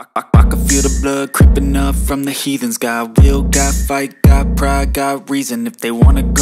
I can feel the blood creeping up from the heathens. Got will, got fight, got pride, got reason. If they wanna go